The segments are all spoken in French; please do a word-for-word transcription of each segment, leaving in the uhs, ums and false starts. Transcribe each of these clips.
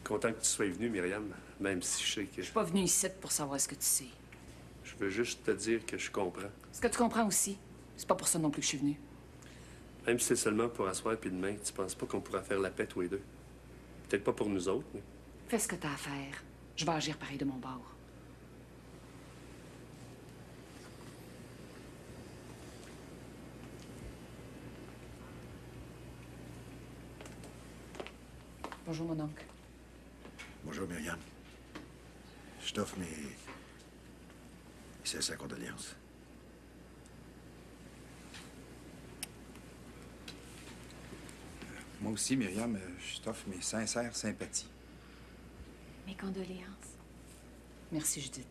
Content que tu sois venue, Myriam, même si je sais que... Je suis pas venue ici pour savoir ce que tu sais. Je veux juste te dire que je comprends. Ce que tu comprends aussi, c'est pas pour ça non plus que je suis venue. Même si c'est seulement pour asseoir puis demain, tu penses pas qu'on pourra faire la paix tous les deux? Peut-être pas pour nous autres, mais... Fais ce que t'as à faire. Je vais agir pareil de mon bord. Bonjour, mon oncle. Bonjour, Myriam. Je t'offre mes... C'est sa condoléance. Moi aussi, Myriam, je t'offre mes sincères sympathies. Mes condoléances. Merci, Judith.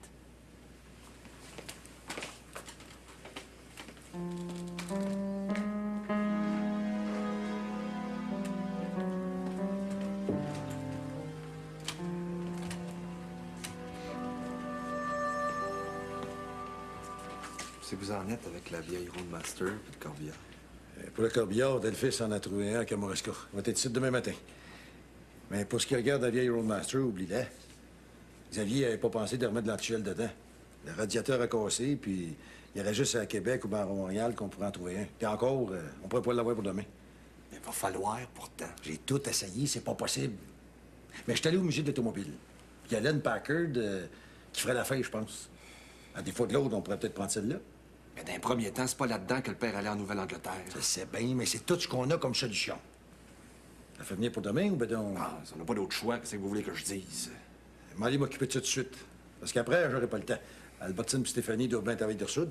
C'est que vous en êtes avec la vieille Roadmaster et le corbillard. Euh, Pour le corbillard, Delphis en a trouvé un à Kamouraska. On va être ici demain matin. Mais pour ce qui regarde la vieille Roadmaster, oublie-la. Xavier n'avait pas pensé de remettre de l'antichel dedans. Le radiateur a cassé, puis il y aurait juste à Québec ou bien à Montréal qu'on pourrait en trouver un. Puis encore, euh, on pourrait pas l'avoir pour demain. Il va falloir pourtant. J'ai tout essayé, c'est pas possible. Mais je suis allé au musée de l'automobile. Il y a Len Packard euh, qui ferait l'affaire, je pense. À défaut de l'autre, on pourrait peut-être prendre celle-là. Mais d'un premier temps, c'est pas là-dedans que le père allait en Nouvelle-Angleterre. Je sais bien, mais c'est tout ce qu'on a comme solution. Ça fait venir pour demain ou ben donc... Ah, on n'a pas d'autre choix. Qu'est-ce que vous voulez que je dise? Je vais aller m'occuper de ça tout de suite. Parce qu'après, j'aurai pas le temps. Albertine et Stéphanie doivent bien travailler de sud.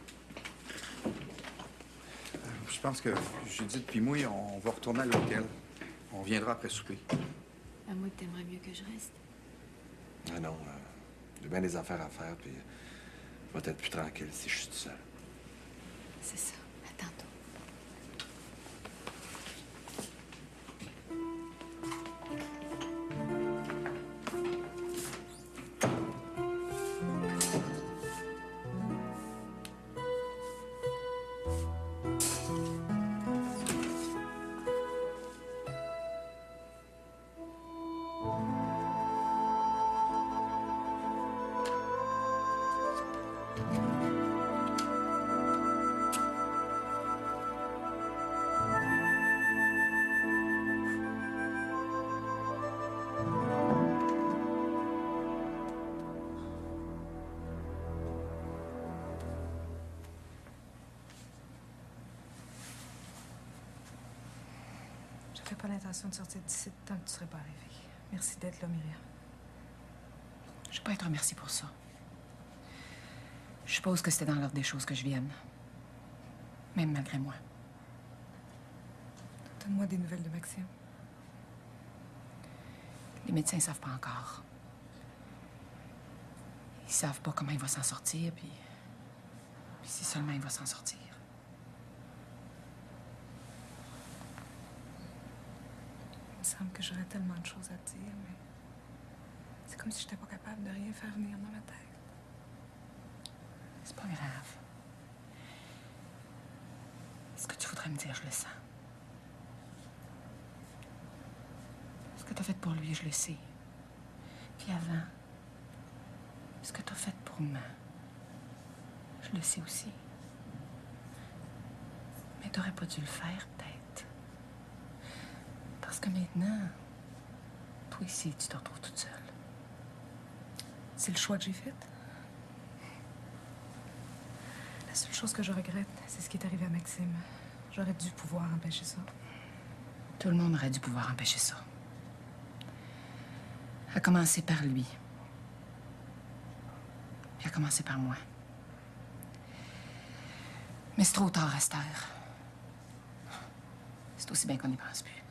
Je pense que Judith puis moi, on va retourner à l'hôtel. On viendra après souper. À moi, t'aimerais mieux que je reste. Ah non, euh, j'ai bien des affaires à faire, puis je vais être plus tranquille si je suis tout seul. C'est ça. À tantôt. J'avais pas l'intention de sortir d'ici tant que tu serais pas arrivé. Merci d'être là, Myriam. Je vais pas être remerciée pour ça. Je suppose que c'était dans l'ordre des choses que je vienne. Même malgré moi. Donne-moi des nouvelles de Maxime. Les médecins savent pas encore. Ils savent pas comment il va s'en sortir, puis... puis si seulement il va s'en sortir. Il me semble que j'aurais tellement de choses à te dire, mais... c'est comme si j'étais pas capable de rien faire venir dans ma tête. C'est pas grave. Ce que tu voudrais me dire, je le sens. Ce que t'as fait pour lui, je le sais. Puis avant, ce que t'as fait pour moi, je le sais aussi. Mais t'aurais pas dû le faire, peut-être. Parce que maintenant, toi ici, tu te retrouves toute seule. C'est le choix que j'ai fait. La seule chose que je regrette, c'est ce qui est arrivé à Maxime. J'aurais dû pouvoir empêcher ça. Tout le monde aurait dû pouvoir empêcher ça. À commencer par lui. Puis à commencer par moi. Mais c'est trop tard à cette heure. C'est aussi bien qu'on n'y pense plus.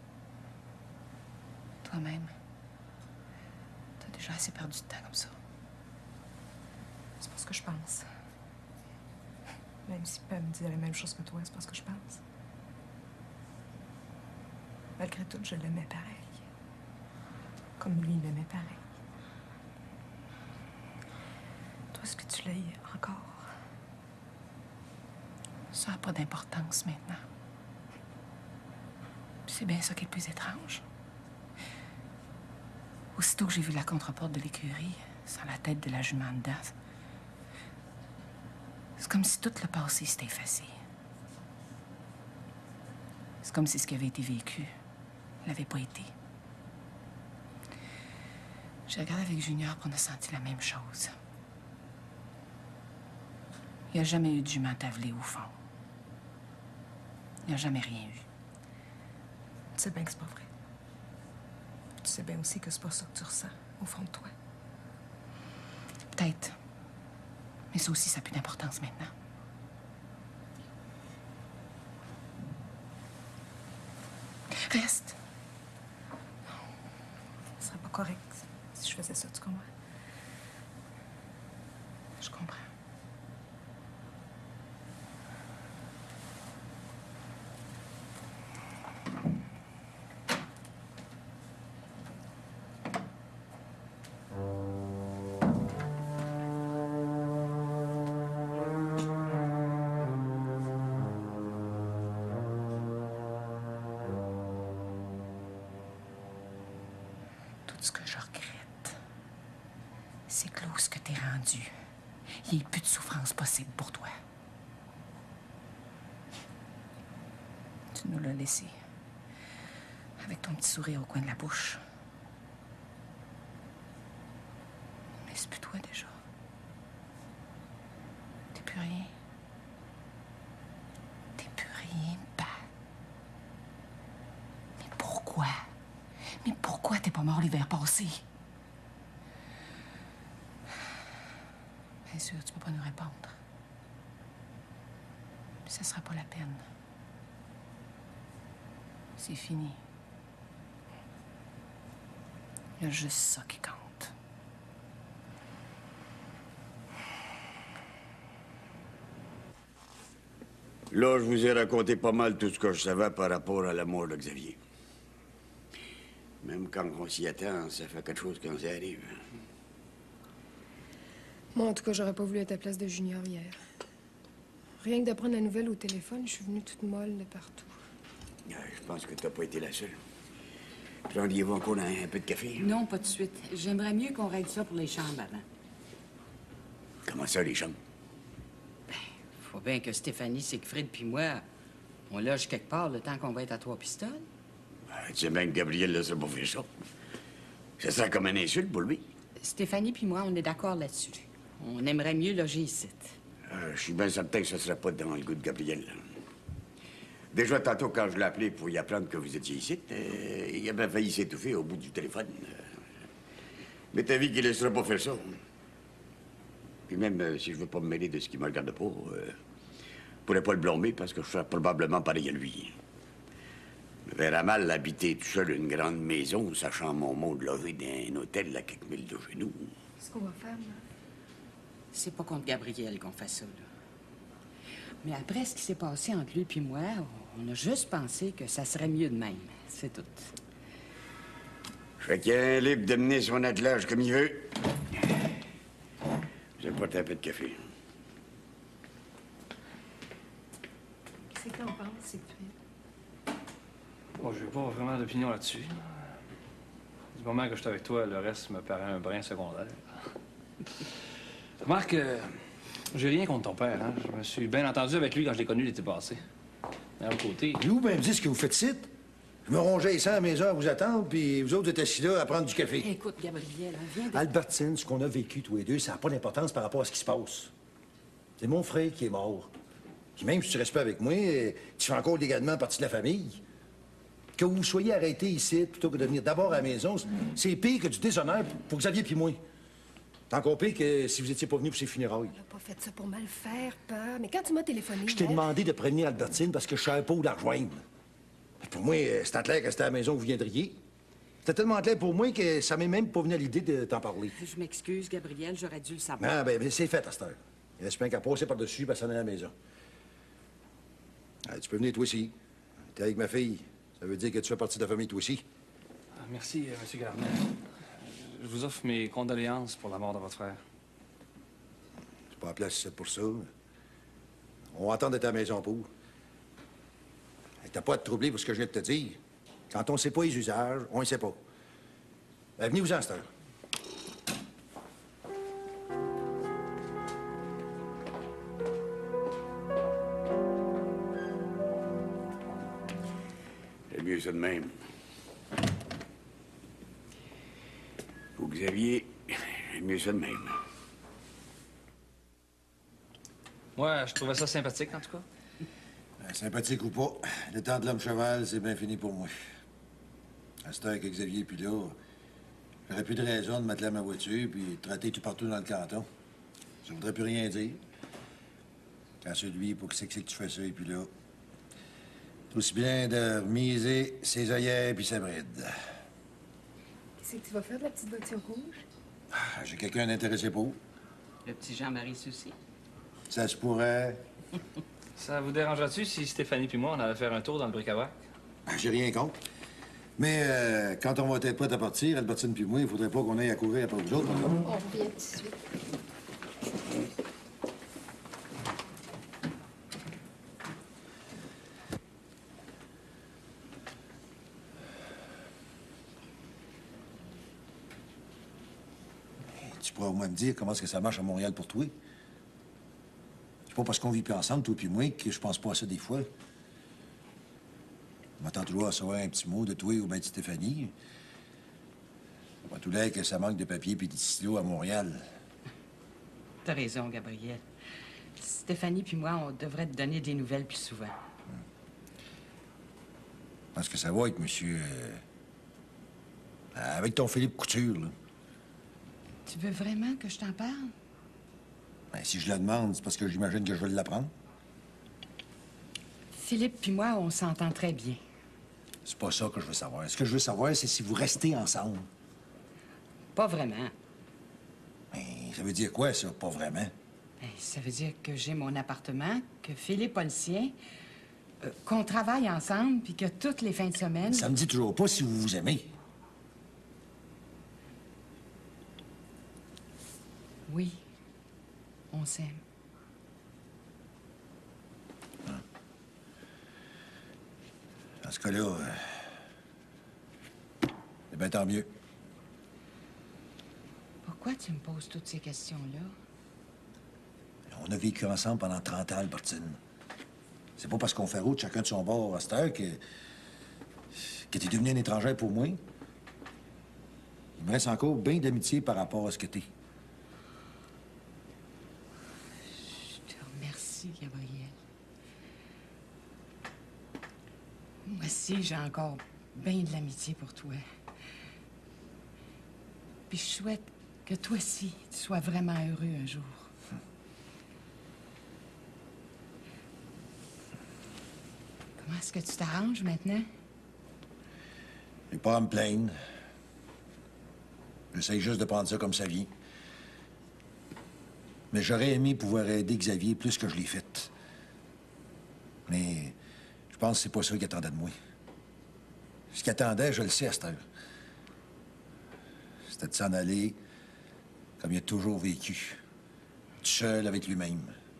Toi-même, t'as déjà assez perdu de temps comme ça. C'est pas ce que je pense. Même si Pam me dit la même chose que toi, c'est pas ce que je pense. Malgré tout, je l'aimais pareil. Comme lui l'aimait pareil. Toi, est-ce que tu l'aimes encore? Ça n'a pas d'importance maintenant. Puis c'est bien ça qui est le plus étrange. Aussitôt que j'ai vu la contreporte de l'écurie, sans la tête de la jument dedans, c'est comme si tout le passé s'était effacé. C'est comme si ce qui avait été vécu l'avait pas été. J'ai regardé avec Junior pour on a senti la même chose. Il n'y a jamais eu de jument tavelée au fond. Il n'y a jamais rien eu. Tu sais bien que c'est pas vrai. Tu sais bien aussi que c'est pas ça que tu ressens, au fond de toi. Peut-être. Mais ça aussi, ça n'a plus d'importance maintenant. Reste. Ce serait pas correct si je faisais ça, tu comprends? Je comprends. Tout ce que je regrette, c'est que là où ce que t'es rendu, il n'y a plus de souffrance possible pour toi. Tu nous l'as laissé, avec ton petit sourire au coin de la bouche. Mais c'est plus toi déjà. T'es plus rien. T'es plus rien, pas. Mais pourquoi? Mais pourquoi t'es pas mort l'hiver passé? Bien sûr, tu peux pas nous répondre. Mais ça sera pas la peine. C'est fini. Il y a juste ça qui compte. Là, je vous ai raconté pas mal tout ce que je savais par rapport à la mort de Xavier. Même quand on s'y attend, ça fait quelque chose quand ça arrive. Moi, en tout cas, j'aurais pas voulu être à la place de Junior hier. Rien que d'apprendre la nouvelle au téléphone, je suis venue toute molle de partout. Euh, Je pense que t'as pas été la seule. Prendiez-vous encore un, un peu de café? Non, pas de suite. J'aimerais mieux qu'on règle ça pour les chambres avant. Comment ça, les chambres? Faut bien que Stéphanie, Siegfried puis moi, on loge quelque part le temps qu'on va être à trois pistoles. Ben, tu sais bien que Gabriel ne laisserait pas faire ça. Ça serait comme un insulte pour lui. Stéphanie puis moi, on est d'accord là-dessus. On aimerait mieux loger ici. Euh, je suis bien certain que ce ne serait pas dans le goût de Gabriel. Déjà, tantôt, quand je l'ai appelé pour y apprendre que vous étiez ici, euh, il avait failli s'étouffer au bout du téléphone. Euh, mais t'as vu qu'il ne laisserait pas faire ça. Puis même euh, si je veux pas me mêler de ce qui me regarde pas, euh, je pourrais pas le blâmer parce que je serais probablement pareil à lui. Je me verrais mal habiter tout seul une grande maison, sachant mon monde logé dans un hôtel à quelques milles de chez nous. Qu'est-ce qu'on va faire, là? C'est pas contre Gabriel qu'on fait ça, là. Mais après ce qui s'est passé entre lui et moi, on a juste pensé que ça serait mieux de même. C'est tout. Chacun est libre de mener son attelage comme il veut. J'ai porté un peu de café. Qu'est-ce que t'en penses, Siegfried? Bon, je n'ai pas vraiment d'opinion là-dessus. Du moment que je suis avec toi, le reste me paraît un brin secondaire. Remarque, euh, j'ai rien contre ton père, hein. Je me suis bien entendu avec lui quand je l'ai connu l'été passé. D'un autre côté... Vous, ben, me dites ce que vous faites ici. Je me rongeais ici à mes heures à vous attendre, puis vous autres êtes assis là à prendre du café. Écoute, Gabriel, hein, viens de... Albertine, ce qu'on a vécu tous les deux, ça n'a pas d'importance par rapport à ce qui se passe. C'est mon frère qui est mort. Puis même si tu restes pas avec moi, euh, tu fais encore légalement partie de la famille. Que vous soyez arrêtés ici plutôt que de venir d'abord à la maison, c'est pire que du déshonneur pour Xavier puis moi. C'est encore pire que si vous étiez pas venu pour ses funérailles. On n'a pas fait ça pour mal faire, peur. Mais quand tu m'as téléphoné... Je t'ai hier- demandé de prévenir Albertine parce que je savais pas où la rejoindre. Pour moi, euh, c'était clair que c'était à la maison où vous viendriez. C'était tellement clair pour moi que ça m'est même pas venu à l'idée de t'en parler. Je m'excuse, Gabriel, j'aurais dû le savoir. Ah, ben, ben, c'est fait à cette heure. Il reste bien qu'à passer par-dessus, ben, s'en aller à la maison. Ah, tu peux venir toi aussi. T'es avec ma fille. Ça veut dire que tu fais partie de la famille toi aussi. Ah, merci, euh, M. Gardner. Je vous offre mes condoléances pour la mort de votre frère. C'est pas la place, c'est pour ça. On va attendre d'être à la maison pour. Hey, t'as pas à te troubler pour ce que je viens de te dire. Quand on sait pas les usages, on ne sait pas. Ben, venez-vous-en, cette heure. C'est mieux ça de même. Pour Xavier, c'est mieux ça de même. Moi, je trouvais ça sympathique, en tout cas. Ben, sympathique ou pas, le temps de l'homme cheval, c'est bien fini pour moi. À cette heure que Xavier est plus là, j'aurais plus de raison de mettre là ma voiture puis de traiter tout partout dans le canton. Ça voudrait plus rien dire. Quand celui, pour qui c'est que c'est que tu fais ça, et puis là. C'est aussi bien de miser ses œillets puis sa bride. Qu'est-ce que tu vas faire de la petite voiture rouge? Ah, j'ai quelqu'un d'intéressé pour. Le petit Jean-Marie Soucy. Ça se pourrait. Ça vous dérangerait-tu si Stéphanie puis moi, on allait faire un tour dans le bric-à-brac? Ben, j'ai rien contre. Mais euh, quand on va être prêt à partir, Albertine puis moi, il faudrait pas qu'on aille à courir après vous autres. On revient tout de suite. Tu pourras au moins me dire comment est-ce que ça marche à Montréal pour toi. C'est pas parce qu'on vit plus ensemble, toi puis moi, que je pense pas à ça des fois. Je m'attends toujours à savoir un petit mot de toi ou bien de Stéphanie. Pas tout l'air que ça manque de papier puis de stylos à Montréal. T'as raison, Gabriel. Stéphanie puis moi, on devrait te donner des nouvelles plus souvent. Parce que ça va être monsieur... euh, avec ton Philippe Couture, là. Tu veux vraiment que je t'en parle? Ben, si je la demande, c'est parce que j'imagine que je vais l'apprendre. Philippe puis moi, on s'entend très bien. C'est pas ça que je veux savoir. Ce que je veux savoir, c'est si vous restez ensemble. Pas vraiment. Ben, ça veut dire quoi, ça, pas vraiment? Ben, ça veut dire que j'ai mon appartement, que Philippe a le sien, euh, qu'on travaille ensemble, puis que toutes les fins de semaine... Ça me dit toujours pas si vous vous aimez. Oui, on s'aime. Dans ce cas-là, euh... eh bien, tant mieux. Pourquoi tu me poses toutes ces questions-là? On a vécu ensemble pendant trente ans, Albertine. C'est pas parce qu'on fait route chacun de son bord à cette heure que... que t'es devenue une étrangère pour moi. Il me reste encore bien d'amitié par rapport à ce que t'es. Je te remercie, Gabriel. Moi aussi, j'ai encore bien de l'amitié pour toi. Puis je souhaite que toi aussi, tu sois vraiment heureux un jour. Comment est-ce que tu t'arranges maintenant? J'ai pas à me plaindre. J'essaie juste de prendre ça comme ça vient. Mais j'aurais aimé pouvoir aider Xavier plus que je l'ai fait. Mais je pense que c'est pas ça qu'il attendait de moi. Ce qu'il attendait, je le sais à cette heure. C'était de s'en aller comme il a toujours vécu. Tout seul avec lui-même.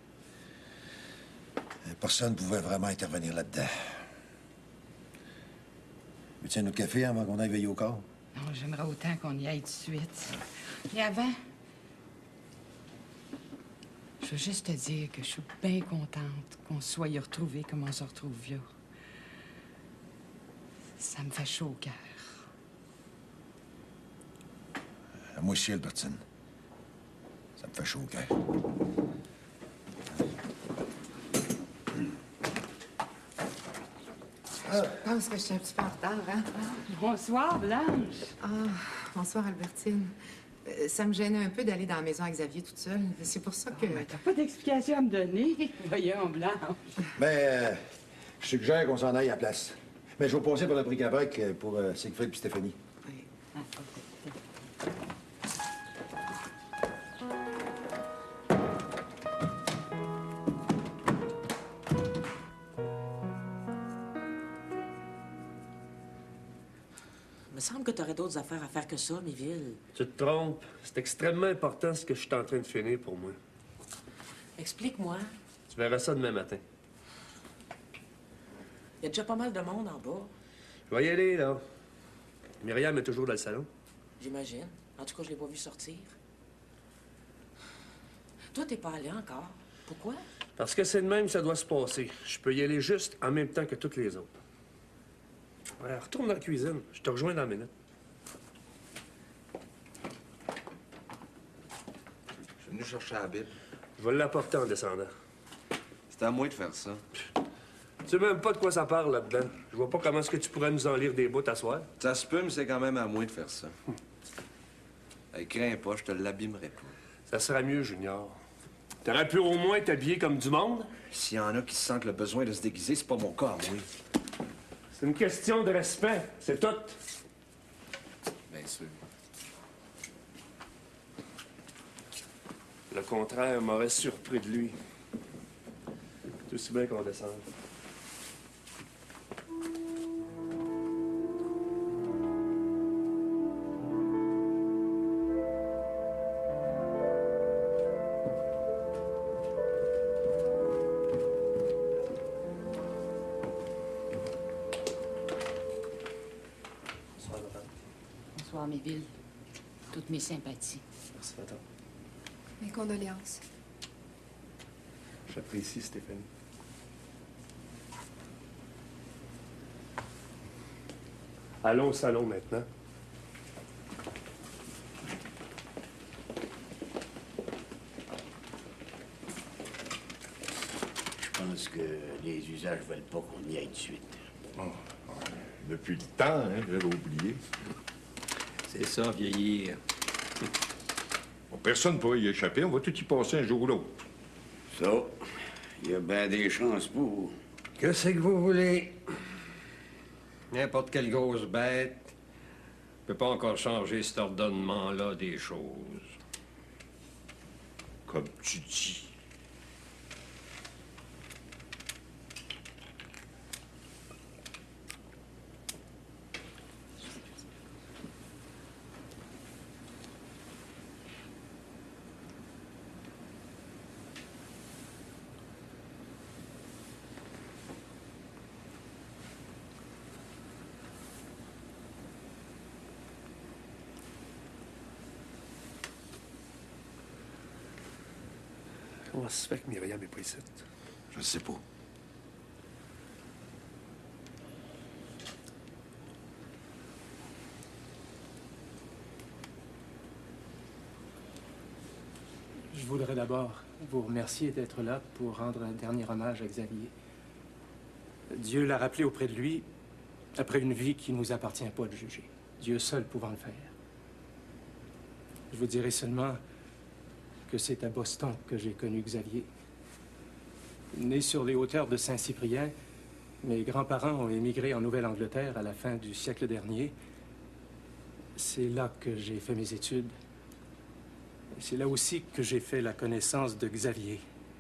Personne ne pouvait vraiment intervenir là-dedans. Veux-tu un autre café avant qu'on aille veiller au corps? Non, j'aimerais autant qu'on y aille tout de suite. Mais avant, je veux juste te dire que je suis bien contente qu'on se soit y retrouvés comme on se retrouve vieux. Ça me fait chaud au cœur. Moi aussi, Albertine. Ça me fait chaud au cœur. Je pense que je suis un petit peu en retard, hein? Bonsoir, Blanche. Ah, bonsoir, Albertine. Euh, Ça me gênait un peu d'aller dans la maison à Xavier toute seule. C'est pour ça que... Oh, mais t'as pas d'explication à me donner. Voyons, Blanche. Ben, euh, je suggère qu'on s'en aille à la place. Mais je vais passer par le bric-à-brac euh, pour euh, Siegfried et Stéphanie. Ah, Il me semble que t'aurais d'autres affaires à faire que ça, Miville. Tu te trompes. C'est extrêmement important ce que je suis en train de finir pour moi. Explique-moi. Tu verras ça demain matin. Il y a déjà pas mal de monde en bas. Je vais y aller, là. Myriam est toujours dans le salon. J'imagine. En tout cas, je l'ai pas vu sortir. Toi, t'es pas allé encore. Pourquoi? Parce que c'est de même que ça doit se passer. Je peux y aller juste en même temps que toutes les autres. Ouais, retourne dans la cuisine. Je te rejoins dans la minute. Je suis venu chercher la Bible. Je vais l'apporter en descendant. C'est à moi de faire ça. Tu sais même pas de quoi ça parle là-dedans. Je vois pas comment est-ce que tu pourrais nous en lire des bouts à soir. Ça se peut, mais c'est quand même à moi de faire ça. Hey, crains pas, je te l'abîmerai pas. Ça sera mieux, Junior. T'aurais pu au moins t'habiller comme du monde? S'il y en a qui se sentent le besoin de se déguiser, c'est pas mon cas, moi. C'est une question de respect, c'est tout. Bien sûr. Le contraire m'aurait surpris de lui. C'est aussi bien qu'on descende. Bonsoir, Méville. Toutes mes sympathies. Merci, madame. Mes condoléances. J'apprécie, Stéphanie. Allons au salon maintenant. Je pense que les usages veulent pas qu'on y aille de suite. Oh, depuis le temps, hein, j'avais oublié. C'est ça, vieillir. Bon, personne ne pourrait y échapper. On va tout y passer un jour ou l'autre. Ça, il y a bien des chances pour. Que c'est que vous voulez? N'importe quelle grosse bête peut pas encore changer cet ordonnement-là des choses. Comme tu dis. Comment ça se fait que Myriam est pas ici? Je sais pas. Je voudrais d'abord vous remercier d'être là pour rendre un dernier hommage à Xavier. Dieu l'a rappelé auprès de lui après une vie qui ne nous appartient pas de juger. Dieu seul pouvant le faire. Je vous dirai seulement que c'est à Boston que j'ai connu Xavier. Né sur les hauteurs de Saint-Cyprien, mes grands-parents ont émigré en Nouvelle-Angleterre à la fin du siècle dernier. C'est là que j'ai fait mes études. C'est là aussi que j'ai fait la connaissance de Xavier.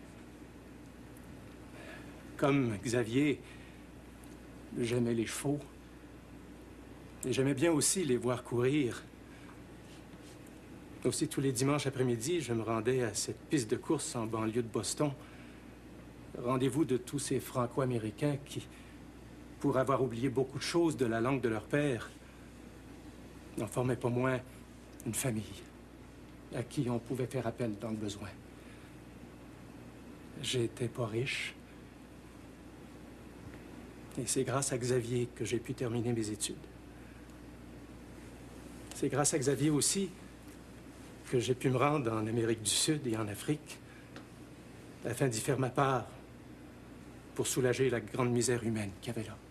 Comme Xavier, j'aimais les chevaux. Et j'aimais bien aussi les voir courir. Aussi, tous les dimanches après-midi, je me rendais à cette piste de course en banlieue de Boston. Rendez-vous de tous ces Franco-Américains qui, pour avoir oublié beaucoup de choses de la langue de leur père, n'en formaient pas moins une famille à qui on pouvait faire appel dans le besoin. J'étais pas riche. Et c'est grâce à Xavier que j'ai pu terminer mes études. C'est grâce à Xavier aussi que j'ai pu me rendre en Amérique du Sud et en Afrique afin d'y faire ma part pour soulager la grande misère humaine qu'il y avait là.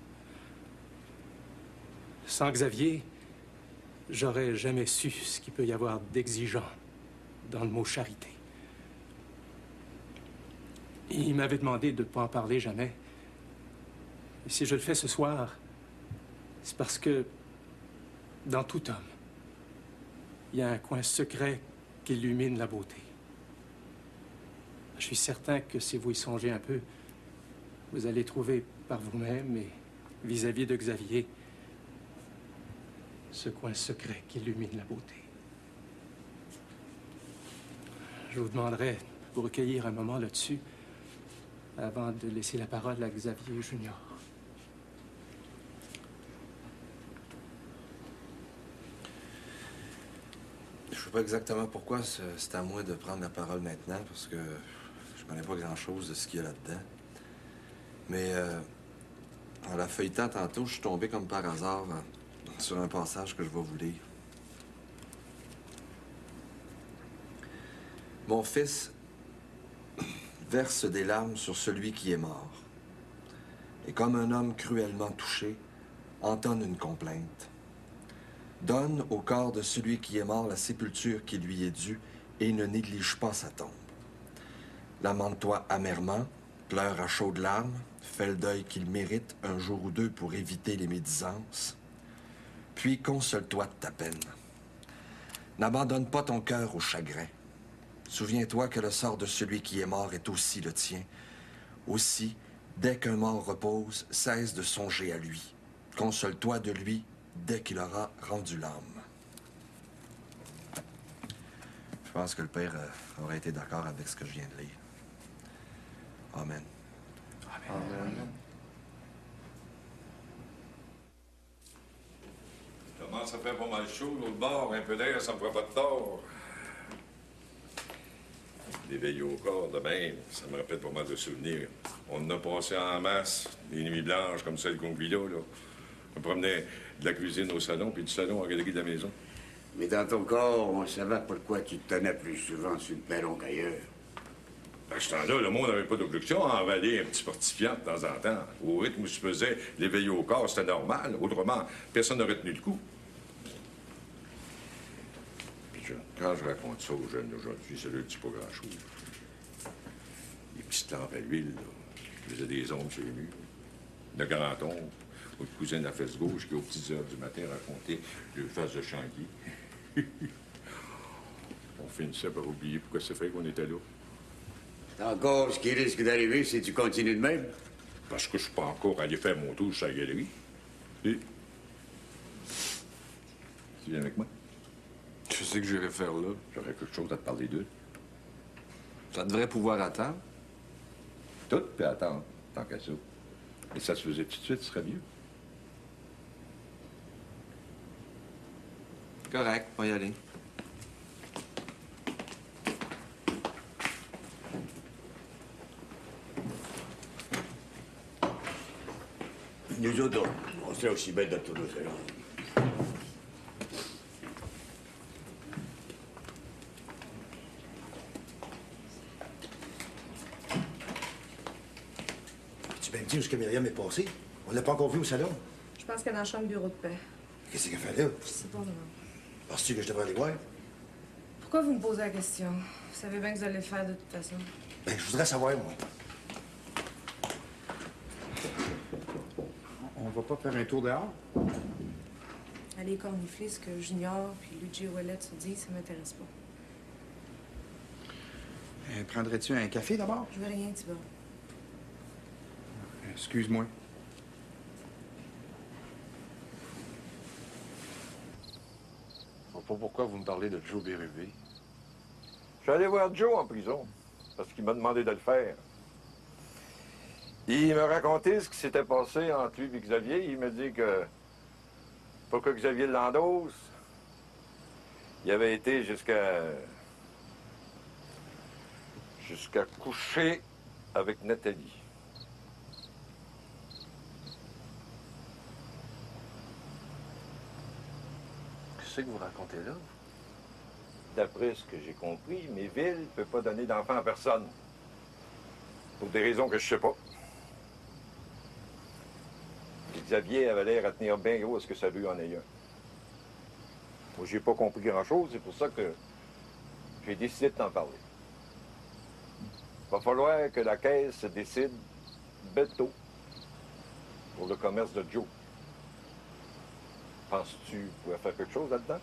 Sans Xavier, j'aurais jamais su ce qu'il peut y avoir d'exigeant dans le mot charité. Il m'avait demandé de ne pas en parler jamais. Et si je le fais ce soir, c'est parce que dans tout homme, il y a un coin secret qui illumine la beauté. Je suis certain que si vous y songez un peu, vous allez trouver par vous-même et vis-à-vis de Xavier ce coin secret qui illumine la beauté. Je vous demanderai de vous recueillir un moment là-dessus avant de laisser la parole à Xavier Junior. sais pas exactement pourquoi c'est c'est à moi de prendre la parole maintenant, parce que je connais pas grand-chose de ce qu'il y a là-dedans. Mais euh, en la feuilletant tantôt, je suis tombé comme par hasard euh, sur un passage que je vais vous lire. Mon fils verse des larmes sur celui qui est mort. Et comme un homme cruellement touché, entonne une complainte. Donne au corps de celui qui est mort la sépulture qui lui est due et ne néglige pas sa tombe. Lamente-toi amèrement, pleure à chaudes larmes, fais le deuil qu'il mérite un jour ou deux pour éviter les médisances, puis console-toi de ta peine. N'abandonne pas ton cœur au chagrin. Souviens-toi que le sort de celui qui est mort est aussi le tien. Aussi, dès qu'un mort repose, cesse de songer à lui. Console-toi de lui dès qu'il aura rendu l'âme. Je pense que le père euh, aurait été d'accord avec ce que je viens de lire. Amen. Amen. Amen. Comment ça fait pas mal chaud, l'autre bord, un peu d'air, ça me fera pas de tort. L'éveil au corps de même, ça me rappelle pas mal de souvenirs. On en a passé en masse, des nuits blanches comme celle qu'on vit là, là. On promenait de la cuisine au salon, puis du salon en galerie de la maison. Mais dans ton corps, on savait pourquoi tu te tenais plus souvent sur le perron qu'ailleurs. À ce temps-là, le monde n'avait pas d'objection à avaler un petit fortifiant de temps en temps. Au rythme où se faisait l'éveil au corps, c'était normal. Autrement, personne n'aurait tenu le coup. Puis je- quand je raconte ça aux jeunes d'aujourd'hui, ça leur dit pas grand-chose. Les petites lampes à l'huile, là, qui faisaient des ombres sur les murs. Le grand-oncle, votre cousin de la fesse gauche, qui, aux petites heures du matin, racontait deux faces de changuier. On finissait par oublier pourquoi c'est fait qu'on était là. Encore, ce qui risque d'arriver, c'est que tu continues de même. Parce que je suis pas encore allé faire mon tour sur la galerie. Et... Tu viens avec moi? Je sais que j'irai faire là. J'aurais quelque chose à te parler d'eux. Ça devrait pouvoir attendre. Tout peut attendre, tant qu'à ça. Et ça se faisait tout de suite, ce serait mieux. Correct, on va y aller. Nous autres, on serait aussi bêtes de retourner au salon. Tu peux me dire où est-ce que Myriam est passée? On l'a pas encore vue au salon. Je pense qu'elle est dans la chambre bureau de paix. Qu'est-ce qu'elle fait là? Je sais pas, maman. Penses-tu que je devrais aller voir? Pourquoi vous me posez la question? Vous savez bien que vous allez le faire de toute façon. Ben, je voudrais savoir, moi. On va pas faire un tour dehors? Aller cornifler ce que Junior puis Luigi Ouellet se disent, ça m'intéresse pas. Euh, Prendrais-tu un café d'abord? Je veux rien, Thibault. Excuse-moi. Je sais pas pourquoi vous me parlez de Joe Bérubé. Je suis allé voir Joe en prison, parce qu'il m'a demandé de le faire. Il m'a raconté ce qui s'était passé entre lui et Xavier. Il m'a dit que, pour que Xavier l'endosse, il avait été jusqu'à... jusqu'à coucher avec Nathalie. Qu'est-ce que vous racontez là? D'après ce que j'ai compris, Méville ne peut pas donner d'enfant à personne. Pour des raisons que je sais pas. Et Xavier avait l'air à tenir bien gros à ce que ça lui en ait un. Moi, j'ai pas compris grand-chose, c'est pour ça que j'ai décidé de t'en parler. Il va falloir que la Caisse se décide bientôt pour le commerce de Joe. Penses-tu pouvoir faire quelque chose là-dedans?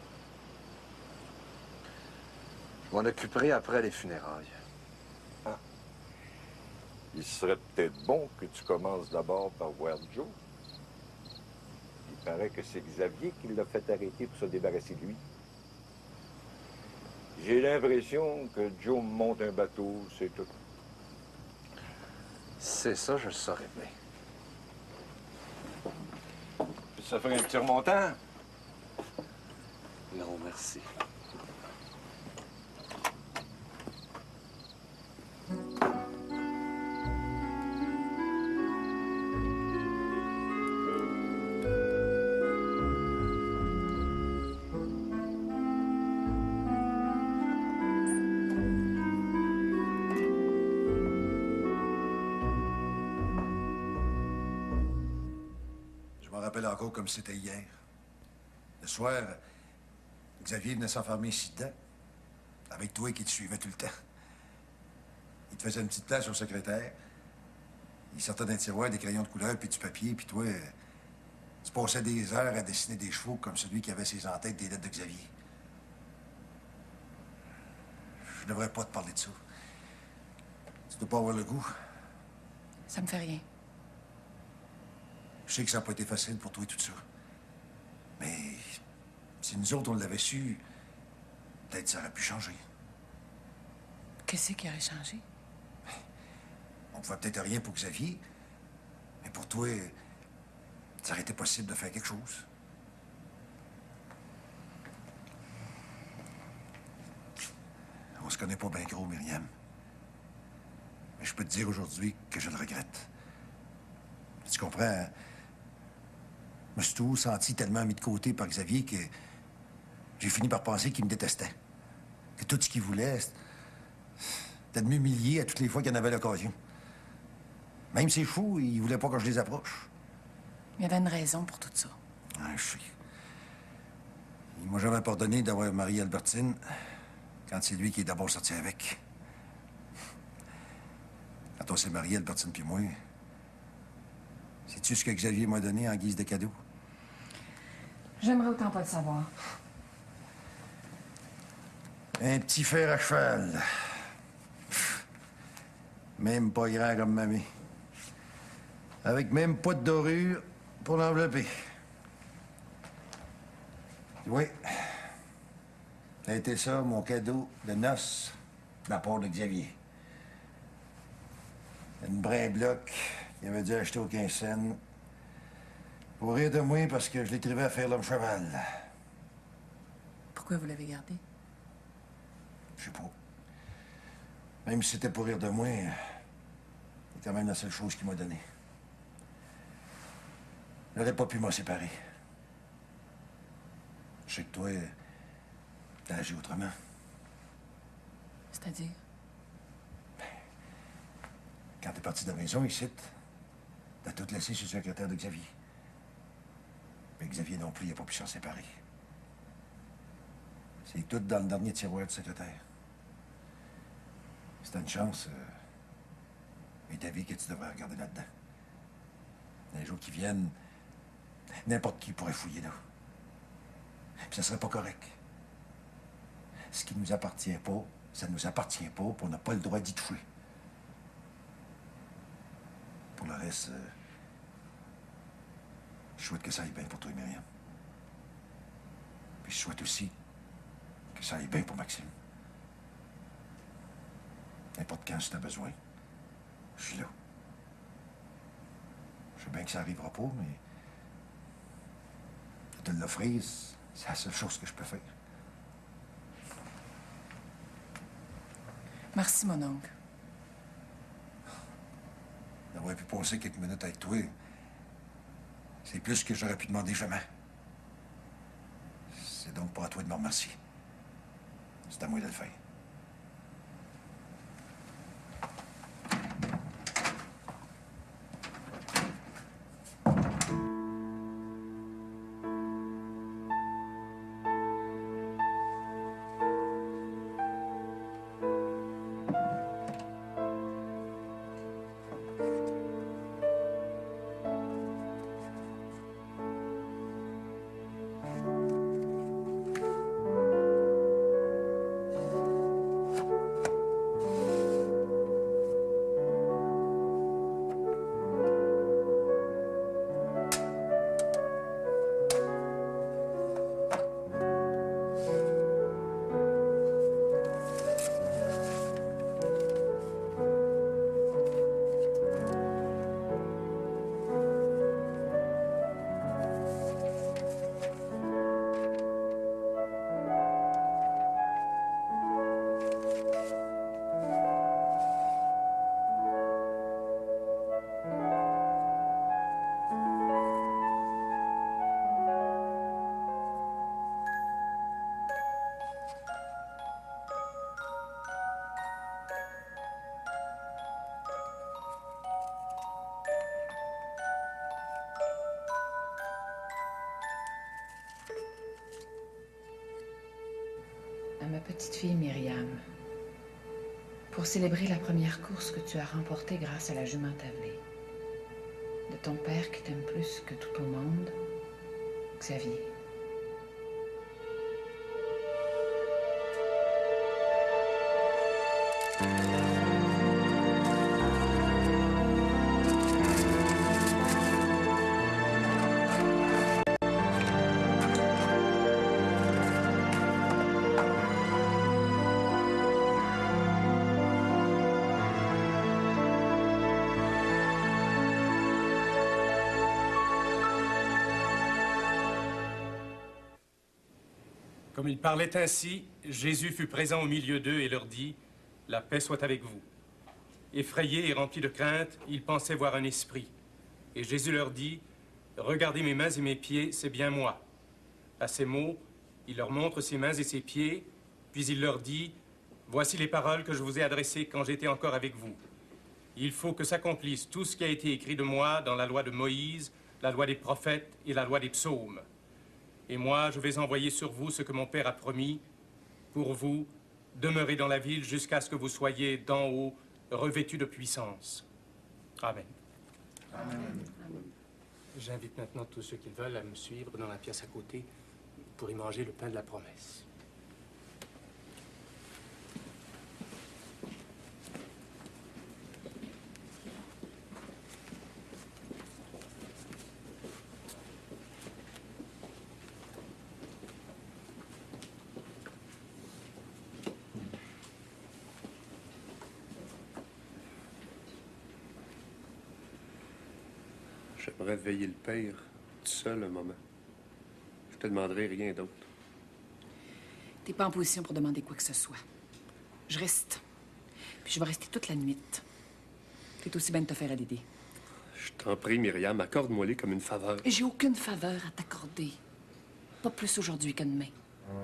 Je m'en occuperai après les funérailles. Ah. Il serait peut-être bon que tu commences d'abord par voir Joe. Il paraît que c'est Xavier qui l'a fait arrêter pour se débarrasser de lui. J'ai l'impression que Joe me monte un bateau, c'est tout. C'est ça, je le saurais bien. Puis ça ferait un petit remontant? Non, merci. rappelle encore comme c'était hier. Le soir, Xavier venait s'enfermer ici dedans, avec toi qui te suivait tout le temps. Il te faisait une petite place au secrétaire. Il sortait d'un tiroir des crayons de couleur puis du papier, puis toi, tu passais des heures à dessiner des chevaux comme celui qui avait ses en-têtes des lettres de Xavier. Je devrais pas te parler de ça. Tu dois pas avoir le goût. Ça me fait rien. Je sais que ça n'a pas été facile pour toi et tout ça. Mais si nous autres, on l'avait su, peut-être ça aurait pu changer. Qu'est-ce qui aurait changé? On pouvait peut-être rien pour Xavier, mais pour toi, ça aurait été possible de faire quelque chose. On se connaît pas bien gros, Myriam. Mais je peux te dire aujourd'hui que je le regrette. Tu comprends? Hein? Je me suis toujours senti tellement mis de côté par Xavier que j'ai fini par penser qu'il me détestait. Que tout ce qu'il voulait, c'était de m'humilier à toutes les fois qu'il en avait l'occasion. Même ses chevaux, il voulait pas que je les approche. Il y avait une raison pour tout ça. Ah, je sais. Il m'a jamais pardonné d'avoir marié Albertine quand c'est lui qui est d'abord sorti avec. Quand on s'est marié, Albertine puis moi, sais-tu ce que Xavier m'a donné en guise de cadeau? J'aimerais autant pas le savoir. Un petit fer à cheval. Même pas grand comme mamie. Avec même pas de dorure pour l'envelopper. Oui. Ça a été ça, mon cadeau de noces de la part de Xavier. Une brin bloc qu'il avait dû acheter au quinze cents. Pour rire de moi parce que je l'écrivais à faire l'homme cheval. Pourquoi vous l'avez gardé? Je sais pas. Même si c'était pour rire de moi, c'est quand même la seule chose qu'il m'a donnée. J'aurais pas pu m'en séparer. Je sais que toi, t'as agi autrement. C'est-à-dire? Quand t'es parti de la maison, ici, t'as tout laissé sur le secrétaire de Xavier. Mais Xavier non plus, il n'a pas pu s'en séparer. C'est tout dans le dernier tiroir du secrétaire. Si t'as une chance, euh, mais ta vie que tu devrais regarder là-dedans. Dans les jours qui viennent, n'importe qui pourrait fouiller là. Puis ça serait pas correct. Ce qui nous appartient pas, ça nous appartient pas, puis on n'a pas le droit d'y toucher. Pour le reste, euh, je souhaite que ça aille bien pour toi, Myriam. Puis je souhaite aussi que ça aille bien pour Maxime. N'importe quand, si t'as besoin, je suis là. Je sais bien que ça arrivera pas, mais de te l'offrir, c'est la seule chose que je peux faire. Merci, mon oncle. D'avoir pu passer quelques minutes avec toi, c'est plus que j'aurais pu demander jamais. C'est donc pas à toi de me remercier. C'est à moi de le faire. petite fille Myriam, pour célébrer la première course que tu as remportée grâce à la jument avelée. De ton père qui t'aime plus que tout au monde, Xavier. Comme il parlait ainsi, Jésus fut présent au milieu d'eux et leur dit, « La paix soit avec vous. » Effrayés et remplis de crainte, ils pensaient voir un esprit. Et Jésus leur dit, « Regardez mes mains et mes pieds, c'est bien moi. » À ces mots, il leur montre ses mains et ses pieds, puis il leur dit, « Voici les paroles que je vous ai adressées quand j'étais encore avec vous. Il faut que s'accomplisse tout ce qui a été écrit de moi dans la loi de Moïse, la loi des prophètes et la loi des psaumes. Et moi, je vais envoyer sur vous ce que mon Père a promis. Pour vous, demeurez dans la ville jusqu'à ce que vous soyez d'en haut, revêtus de puissance. Amen. Amen. J'invite maintenant tous ceux qui veulent à me suivre dans la pièce à côté pour y manger le pain de la promesse. J'aimerais veiller le père tout seul un moment. Je te demanderai rien d'autre. T'es pas en position pour demander quoi que ce soit. Je reste. Puis je vais rester toute la nuit. T'es aussi bien de te faire à l'idée. Je t'en prie, Myriam, accorde-moi-les comme une faveur. J'ai aucune faveur à t'accorder. Pas plus aujourd'hui que demain.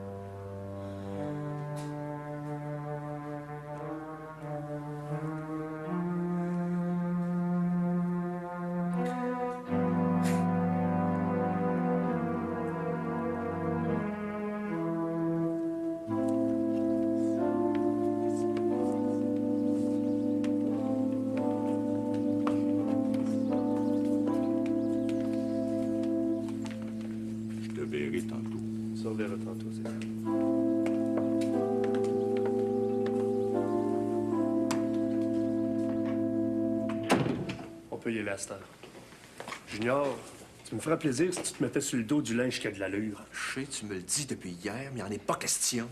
Junior, tu me ferais plaisir si tu te mettais sur le dos du linge qui a de l'allure. Je sais, tu me le dis depuis hier, mais il n'y en est pas question.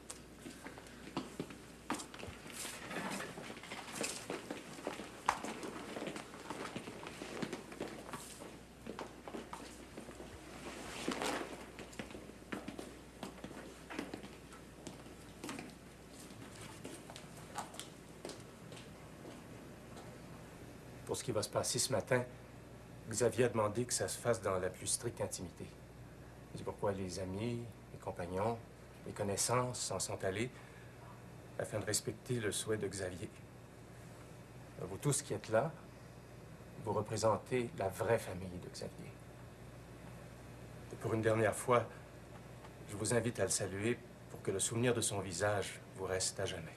Pour ce qui va se passer ce matin, Xavier a demandé que ça se fasse dans la plus stricte intimité. C'est pourquoi les amis, les compagnons, les connaissances s'en sont allés afin de respecter le souhait de Xavier. Vous tous qui êtes là, vous représentez la vraie famille de Xavier. Et pour une dernière fois, je vous invite à le saluer pour que le souvenir de son visage vous reste à jamais.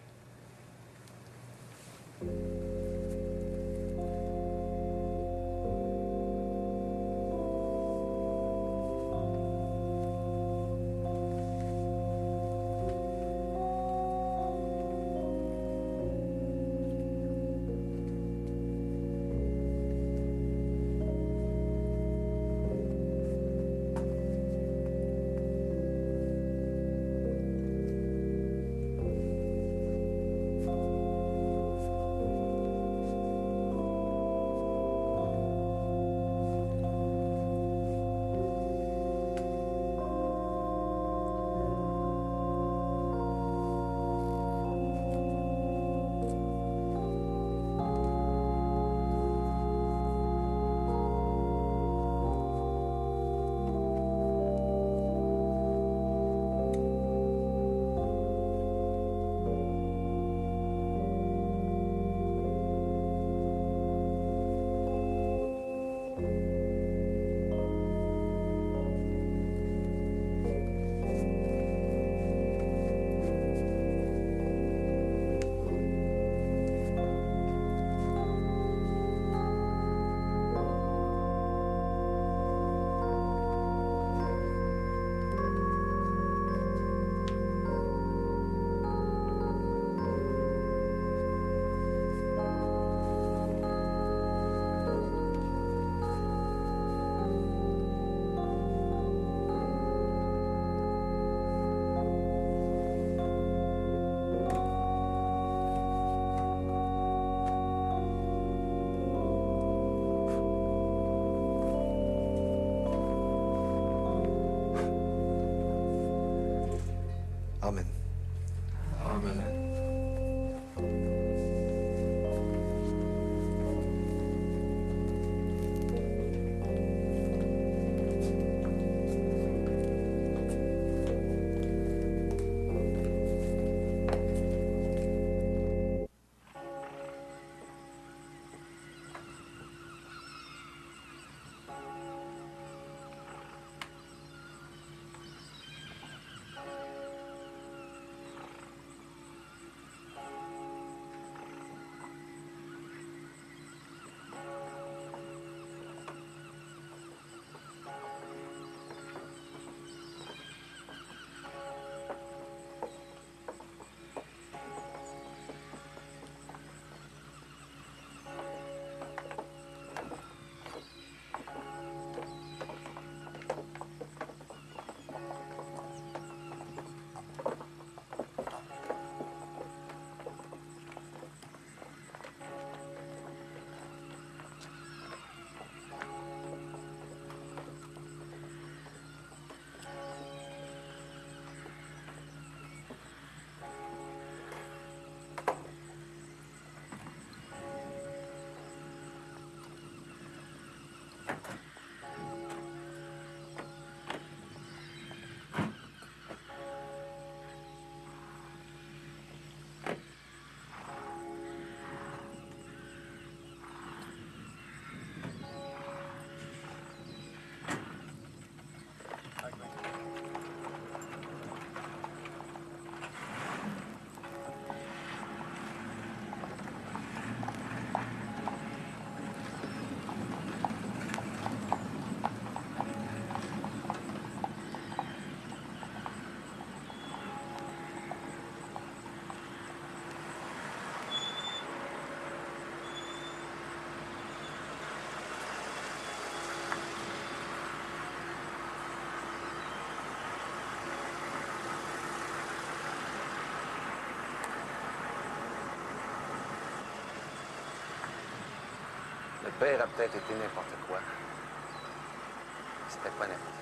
père a peut-être été n'importe quoi. C'était pas n'importe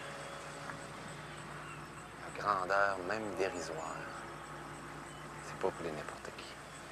quoi. La grandeur, même dérisoire, c'est pas pour les n'importe qui.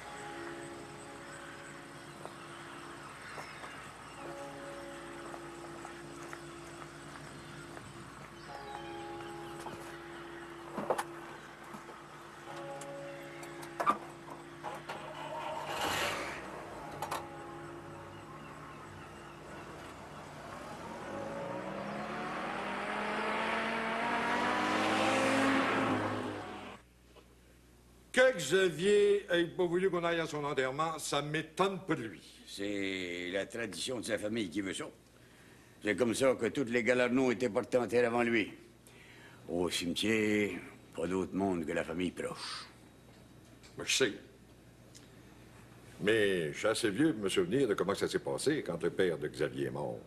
Que Xavier ait pas voulu qu'on aille à son enterrement, ça m'étonne pas de lui. C'est la tradition de sa famille qui veut ça. C'est comme ça que tous les Galarneaux étaient portés en terre avant lui. Au cimetière, pas d'autre monde que la famille proche. Moi, je sais. Mais je suis assez vieux pour me souvenir de comment ça s'est passé quand le père de Xavier est mort.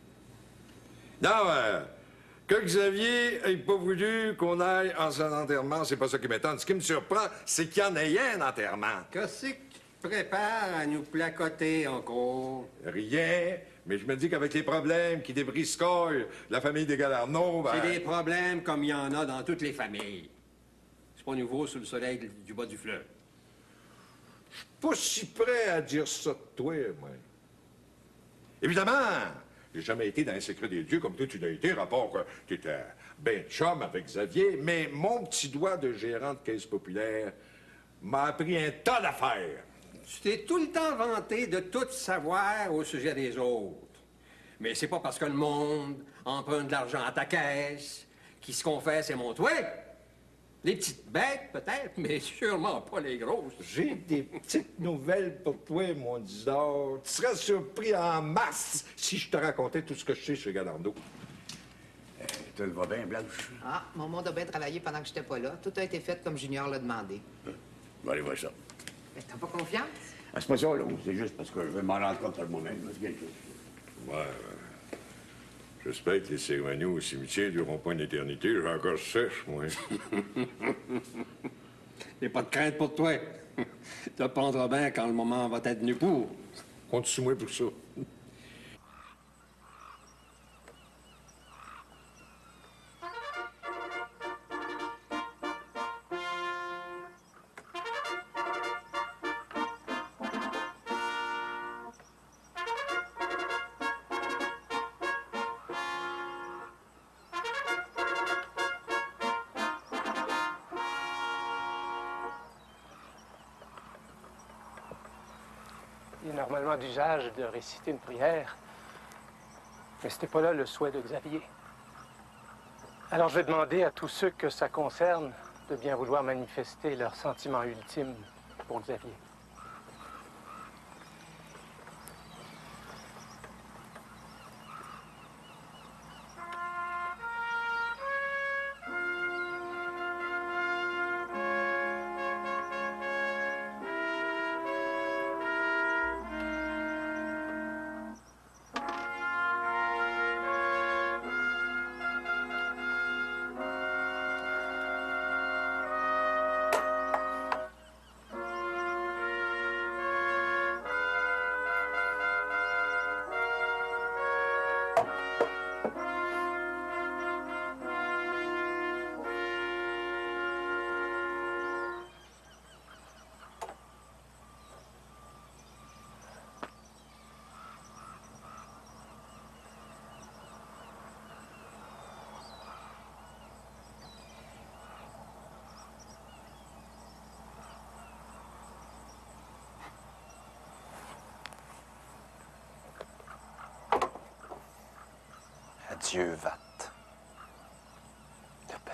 Non, euh, que Xavier ait pas voulu qu'on aille à son enterrement, c'est pas ça qui m'étonne. Ce qui me surprend, c'est qu'il y en ait un enterrement. Qu'est-ce que tu te prépares à nous placoter encore? Rien, mais je me dis qu'avec les problèmes qui débriscollent la famille des Galarneaux, ben... C'est des problèmes comme il y en a dans toutes les familles. C'est pas nouveau sous le soleil du bas du fleuve. Je suis pas si prêt à dire ça de toi, moi. Évidemment, j'ai jamais été dans un secret des dieux comme toi tu l'as été, rapport que tu étais ben chum avec Xavier, mais mon petit doigt de gérant de caisse populaire m'a appris un tas d'affaires. Tu t'es tout le temps vanté de tout savoir au sujet des autres. Mais c'est pas parce que le monde emprunte de l'argent à ta caisse qui se confesse et montre. Ouais! Les petites bêtes, peut-être, mais sûrement pas les grosses. J'ai des petites nouvelles pour toi, mon Didor. Tu serais surpris en masse si je te racontais tout ce que je sais chez Galarneau. Euh, tout va bien, Blanche? Ah, mon monde a bien travaillé pendant que j'étais pas là. Tout a été fait comme Junior l'a demandé. Euh, on va aller voir ça. Mais t'as pas confiance? Ah, c'est pas ça, là. C'est juste parce que je vais m'en rendre compte par moi-même. C'est quelque chose. Ouais, ouais. J'espère que les cérémonies au cimetière ne dureront pas une éternité. J'ai encore sèche, moi. J'ai pas de crainte pour toi. Tu te prendras bien quand le moment va être venu pour. Compte sur moi pour ça. Il est normalement d'usage de réciter une prière, mais c'était pas là le souhait de Xavier. Alors je vais demander à tous ceux que ça concerne de bien vouloir manifester leur sentiment ultime pour Xavier. Adieu, Vat. Le père.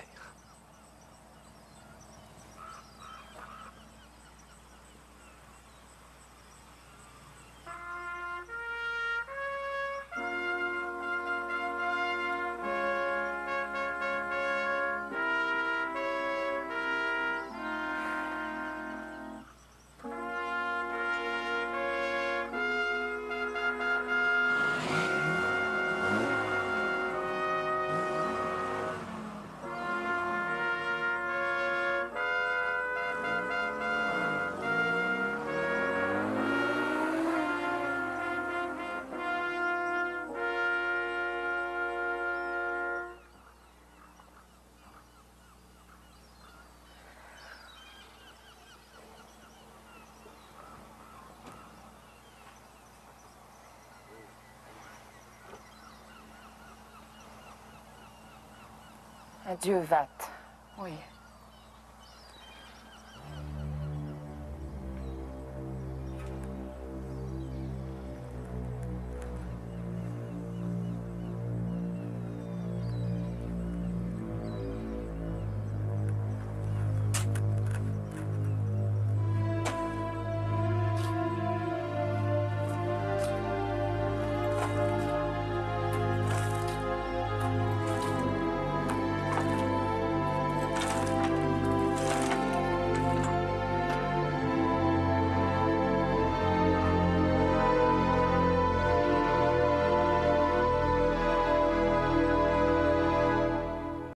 Adieu, Vat. Oui.